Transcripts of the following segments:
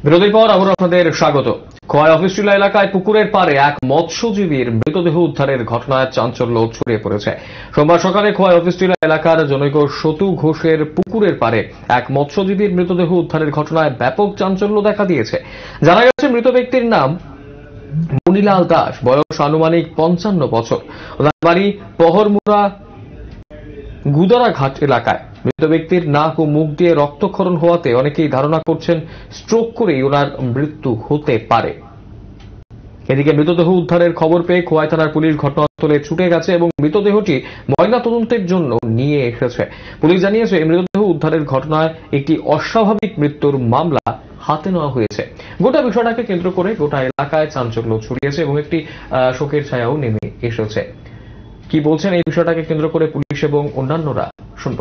বিরতির পর আবার আপনাদের স্বাগত। খোয়াই অফিসটিলা এলাকায় পুকুরের পাড়ে এক মৎস্যজীবীর মৃতদেহ উদ্ধারের ঘটনায় চাঞ্চল্য ছড়িয়ে পড়েছে। সোমবার সকালে খোয়াই অফিসটিলা এলাকার জনৈক সতু ঘোষের পুকুরের পাড়ে এক মৎস্যজীবীর মৃতদেহ উদ্ধারের ঘটনায় ব্যাপক চাঞ্চল্য দেখা দিয়েছে। জানা গেছে মৃত ব্যক্তির নাম মনিলাল দাস, বয়স আনুমানিক 55 বছর। ওনার বাড়ি পহরমুড়া গুদারাঘাট এলাকায়। মৃত ব্যক্তির নাক ও মুখ দিয়ে রক্তক্ষরণ হওয়াতে অনেকেই ধারণা করছেন স্ট্রোক করেই ওনার মৃত্যু হতে পারে। এদিকে মৃতদেহ উদ্ধারের খবর পেয়ে খোয়াই থানার পুলিশ ঘটনাস্থলে ছুটে গেছে এবং মৃতদেহটি ময়নাতদন্তের জন্য নিয়ে এসেছে। পুলিশ জানিয়েছে মৃতদেহ উদ্ধারের ঘটনায় একটি অস্বাভাবিক মৃত্যুর মামলা হাতে নেওয়া হয়েছে। গোটা বিষয়টাকে কেন্দ্র করে গোটা এলাকায় চাঞ্চল্য ছড়িয়েছে এবং একটি শোকের ছায়াও নেমে এসেছে। কি বলছেন এই বিষয়টাকে কেন্দ্র করে পুলিশ এবং অন্যান্যরা, শুনব।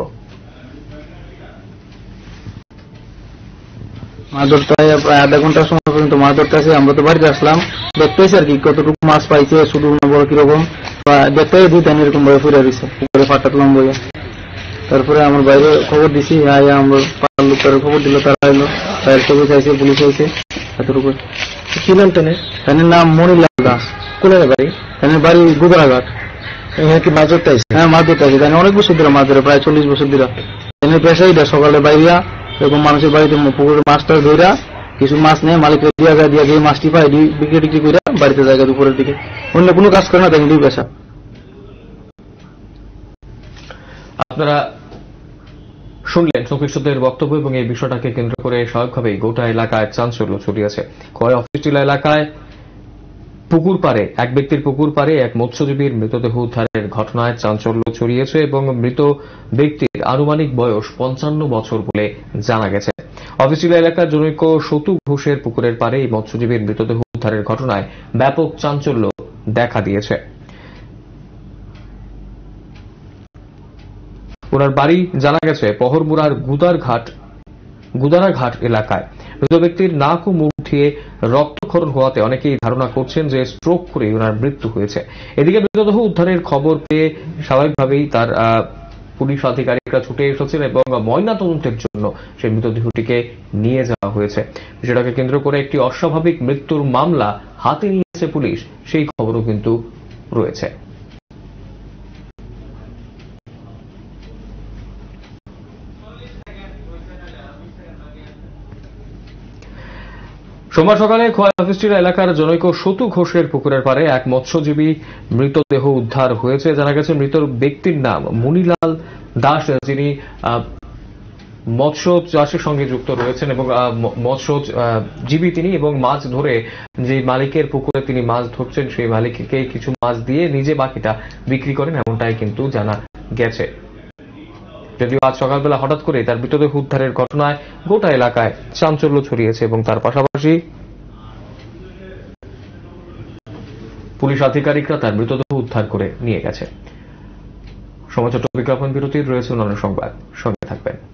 মাছ ধরতে প্রায় আধা ঘন্টার সময় পর্যন্ত মাছ ধরতে আসে। আমরা তো বাড়িতে আসলাম, দেখতেছি আর কি কতটুকু মাছ পাইছে, শুধু বড় কিরকম দেখতে দুই এরকম ভাবে ফুরে রয়েছে পুকুরে ফাটাতলাম বইয়া। তারপরে আমার বাইরে খবর দিছি, আমরা পাড়ার লোকের খবর দিল, তারা এলো, ফায়ার সার্ভিস আইছে, পুলিশ আইছে। এতটুকু। কি নাম টেনের? তাদের নাম মনিলাল দাস। কোনের বাড়ি? তাদের বাড়ি গুদারাঘাট। এখানে কি মাছ ধরতে আসছে? হ্যাঁ, মাছ ধরতে আসে। তাই অনেক বছর ধরে মাছ ধরে, প্রায় 40 বছর ধরে। তাদের পেশাই দেয় সকালে বাইরিয়া এরকম মানুষের বাড়িতে পুকুরের মাছটা ধরা কিছু মাছ নেয়, মালিকের দিয়া যায়, দিয়ে যে মাছটি পায় বিক্রি টিক্রি করে বাড়িতে জায়গা দুপুরের দিকে। অন্য কোনো কাজ করে না, তাই দুই পেশা। আপনারা শুনলেন সংশ্লিষ্টদের বক্তব্য এবং এই বিষয়টাকে কেন্দ্র করে স্বাভাবিকভাবেই গোটা এলাকায় চাঞ্চল্য ছড়িয়েছে। খোয়াই অফিসটিলা এলাকায় পুকুর পাড়ে এক ব্যক্তির পুকুর পাড়ে এক মৎস্যজীবীর মৃতদেহ উদ্ধারের ঘটনায় চাঞ্চল্য ছড়িয়েছে এবং মৃত ব্যক্তির আনুমানিক বয়স 55 বছর বলে জানা গেছে। অফিসটিলা এলাকার জনৈক সতু ঘোষের পুকুরের পাড়ে এই মৎস্যজীবীর মৃতদেহ উদ্ধারের ঘটনায় ব্যাপক চাঞ্চল্য দেখা দিয়েছে। ওনার বাড়ি জানা গেছে পহরমুড়ার গুদারাঘাট এলাকায়। মৃত ব্যক্তির নাক ও মুখ দিয়ে রক্তক্ষরণ হওয়াতে অনেকেই ধারণা করছেন যে স্ট্রোক করে ওনার মৃত্যু হয়েছে। এদিকে মৃতদেহ উদ্ধারের খবর পেয়ে স্বাভাবিকভাবেই তার পুলিশ আধিকারিকরা ছুটে এসেছেন এবং ময়নাতদন্তের জন্য সেই মৃতদেহটিকে নিয়ে যাওয়া হয়েছে। বিষয়টাকে কেন্দ্র করে একটি অস্বাভাবিক মৃত্যুর মামলা হাতে নিয়েছে পুলিশ, সেই খবরও কিন্তু রয়েছে। সোমবার সকালে খোয়াই অফিসটিলা এলাকার জনৈক সতু ঘোষের পুকুরের পাড়ে এক মৎস্যজীবী মৃতদেহ উদ্ধার হয়েছে। জানা গেছে মৃত ব্যক্তির নাম মনিলাল দাস, যিনি মৎস্য চাষের সঙ্গে যুক্ত রয়েছেন এবং মৎস্যজীবী তিনি, এবং মাছ ধরে যে মালিকের পুকুরে তিনি মাছ ধরছেন সেই মালিককে কিছু মাছ দিয়ে নিজে বাকিটা বিক্রি করেন, এমনটাই কিন্তু জানা গেছে। যদিও আজ সকালবেলা হঠাৎ করে তার মৃতদেহ উদ্ধারের ঘটনায় গোটা এলাকায় চাঞ্চল্য ছড়িয়েছে এবং তার পাশাপাশি পুলিশ আধিকারিকরা তার মৃতদেহ উদ্ধার করে নিয়ে গেছে। সময় ছোট বিজ্ঞাপন বিরতির রয়েছে অন্যান্য সংবাদ, সঙ্গে থাকবেন।